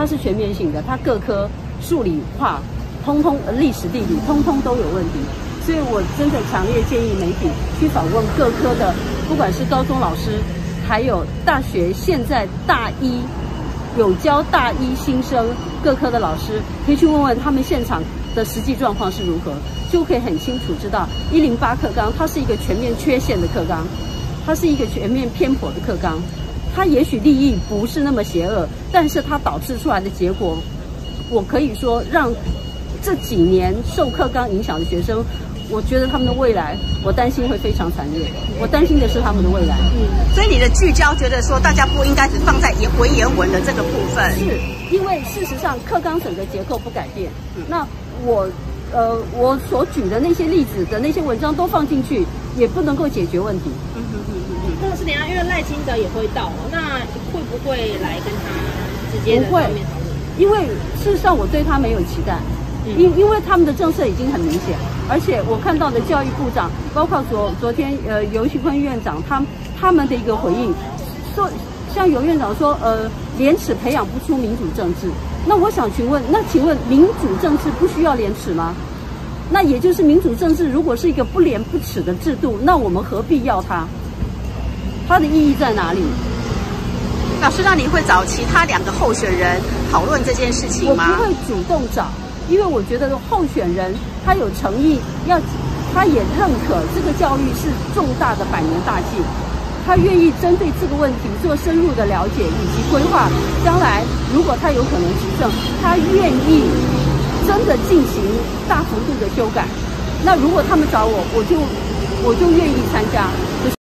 它是全面性的，它各科数理化，通通历史地理通通都有问题。所以我真的强烈建议媒体去访问各科的，不管是高中老师，还有大学现在大一有教大一新生各科的老师，可以去问问他们现场的实际状况是如何，就可以很清楚知道108课纲它是一个全面缺陷的课纲，它是一个全面偏颇的课纲，它也许利益不是那么邪恶，但是它导致出来的结果，我可以说让这几年受课纲影响的学生，我觉得他们的未来，我担心会非常惨烈。我担心的是他们的未来。 所以你的聚焦觉得说，大家不应该只放在文言文的这个部分， 是因为事实上课纲整个结构不改变。那我所举的那些例子的那些文章都放进去，也不能够解决问题。 但是等一下，因为赖清德也会到，那会不会来跟他直接的当面讨论？ 因为事实上我对他没有期待。因为他们的政策已经很明显，而且我看到的教育部长，包括昨天游锡堃院长他们的一个回应，说像游院长说廉耻培养不出民主政治。那我想询问，那请问民主政治不需要廉耻吗？那也就是民主政治如果是一个不廉不耻的制度，那我们何必要它？它的意义在哪里？ 老师，那你会找其他2个候选人讨论这件事情吗？ 我不会主动找。因为我觉得候选人他有诚意，他也认可这个教育是重大的100年大计，他愿意针对这个问题做深入的了解以及规划。将来如果他有可能执政，他愿意真的进行大幅度的修改。那如果他们找我，我就愿意参加。